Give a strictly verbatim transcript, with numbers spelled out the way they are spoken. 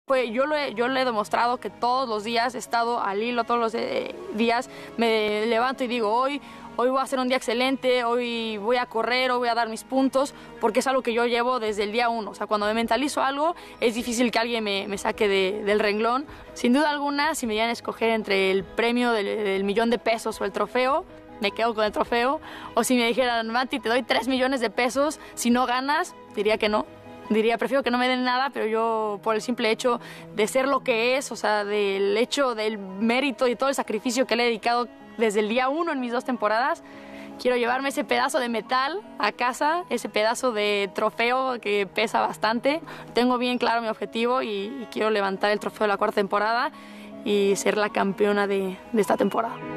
Pues yo lo, he, yo le he demostrado que todos los días he estado al hilo, todos los eh, días me levanto y digo, hoy, hoy voy a hacer un día excelente, hoy voy a correr, hoy voy a dar mis puntos, porque es algo que yo llevo desde el día uno. O sea, cuando me mentalizo algo, es difícil que alguien me, me saque de, del renglón. Sin duda alguna, si me dieran a escoger entre el premio del, del millón de pesos o el trofeo, me quedo con el trofeo. O si me dijeran, Mati, te doy tres millones de pesos, si no ganas, diría que no. Diría, prefiero que no me den nada, pero yo por el simple hecho de ser lo que es, o sea, del hecho del mérito y todo el sacrificio que le he dedicado desde el día uno en mis dos temporadas, quiero llevarme ese pedazo de metal a casa, ese pedazo de trofeo que pesa bastante. Tengo bien claro mi objetivo y, y quiero levantar el trofeo de la cuarta temporada y ser la campeona de, de esta temporada.